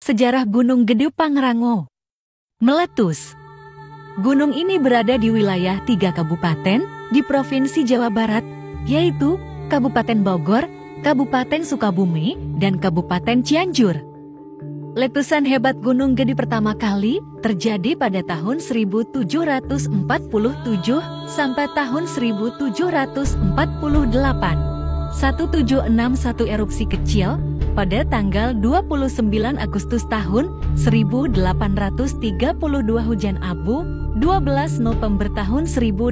Sejarah Gunung Gede Pangrango. Meletus. Gunung ini berada di wilayah 3 kabupaten di Provinsi Jawa Barat, yaitu Kabupaten Bogor, Kabupaten Sukabumi, dan Kabupaten Cianjur. Letusan hebat Gunung Gede pertama kali terjadi pada tahun 1747 sampai tahun 1748. 1761 erupsi kecil pada tanggal 29 Agustus tahun 1832, hujan abu 12 November tahun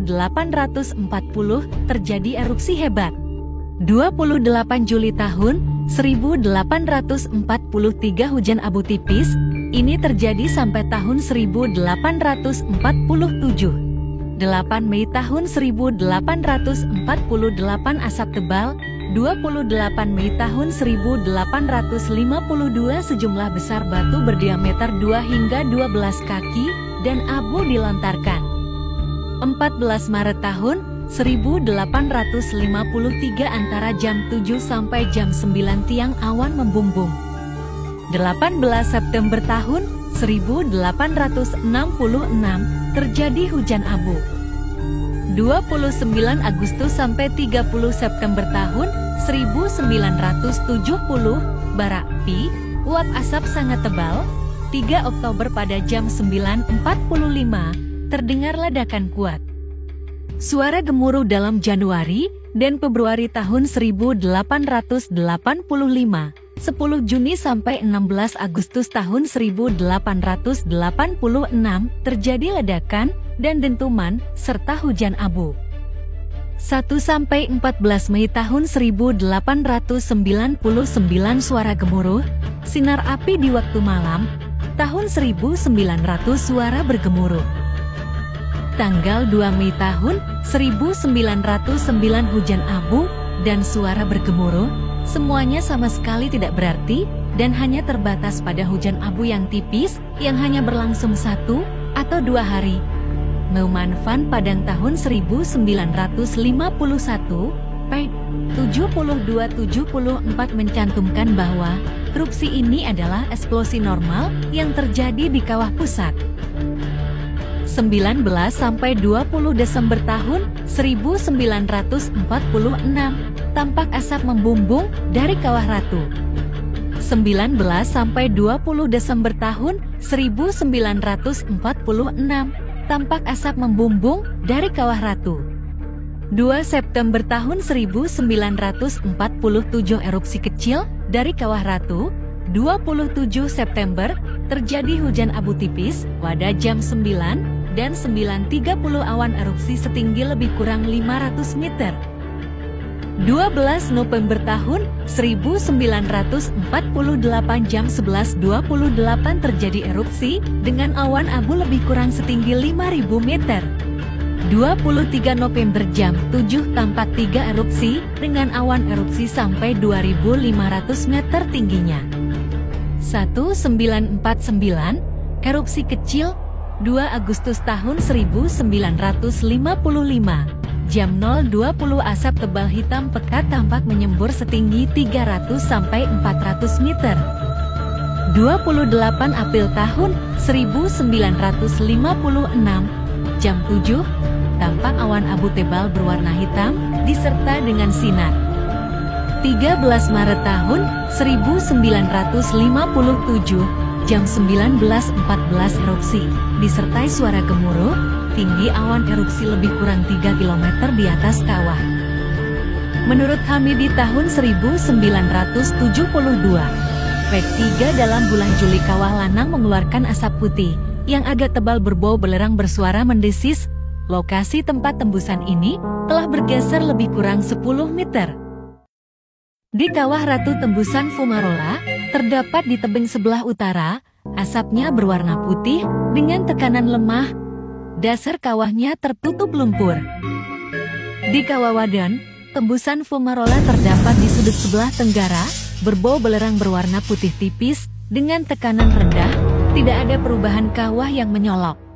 1840 terjadi erupsi hebat. 28 Juli tahun 1843 hujan abu tipis ini terjadi sampai tahun 1847. 8 Mei tahun 1848 asap tebal. 28 Mei tahun 1852 sejumlah besar batu berdiameter 2 hingga 12 kaki dan abu dilontarkan. 14 Maret tahun 1853 antara jam 7 sampai jam 9 tiang awan membumbung. 18 September tahun 1866 terjadi hujan abu. 29 Agustus sampai 30 September tahun 1970 bara api, uap asap sangat tebal. 3 Oktober pada jam 9.45 terdengar ledakan kuat. Suara gemuruh dalam Januari dan Februari tahun 1885. 10 Juni sampai 16 Agustus tahun 1886 terjadi ledakan dan dentuman serta hujan abu. 1 sampai 14 Mei tahun 1899 suara gemuruh, sinar api di waktu malam. Tahun 1900 suara bergemuruh. Tanggal 2 Mei tahun 1909 hujan abu dan suara bergemuruh. Semuanya sama sekali tidak berarti dan hanya terbatas pada hujan abu yang tipis yang hanya berlangsung 1 atau 2 hari. Neumann van Padang tahun 1951, p. 72-74 mencantumkan bahwa erupsi ini adalah eksplosi normal yang terjadi di kawah pusat. 19 sampai 20 Desember tahun 1946 tampak asap membumbung dari Kawah Ratu. 19 sampai 20 Desember tahun 1946 tampak asap membumbung dari Kawah Ratu. 2 September tahun 1947 erupsi kecil dari Kawah Ratu. 27 September terjadi hujan abu tipis pada jam 9 dan 9.30 awan erupsi setinggi lebih kurang 500 meter. 12 November tahun 1948 jam 11.28 terjadi erupsi dengan awan abu lebih kurang setinggi 5.000 meter. 23 November jam 7 tampak 3 erupsi dengan awan erupsi sampai 2.500 meter tingginya. 1949 erupsi kecil 2 Agustus tahun 1955 jam 0.20 asap tebal hitam pekat tampak menyembur setinggi 300 sampai 400 meter. 28 April tahun 1956 jam 7 tampak awan abu tebal berwarna hitam diserta dengan sinar. 13 Maret tahun 1957 jam 19.14 erupsi disertai suara gemuruh. Tinggi awan erupsi lebih kurang 3 km di atas kawah. Menurut Hamidi tahun 1972, P3 dalam bulan Juli Kawah Lanang mengeluarkan asap putih yang agak tebal berbau belerang bersuara mendesis. Lokasi tempat tembusan ini telah bergeser lebih kurang 10 meter. Di Kawah Ratu tembusan Fumarola terdapat di tebing sebelah utara, asapnya berwarna putih dengan tekanan lemah. Dasar kawahnya tertutup lumpur. Di Kawah Wadon, tembusan Fumarola terdapat di sudut sebelah tenggara, berbau belerang berwarna putih tipis, dengan tekanan rendah, tidak ada perubahan kawah yang menyolok.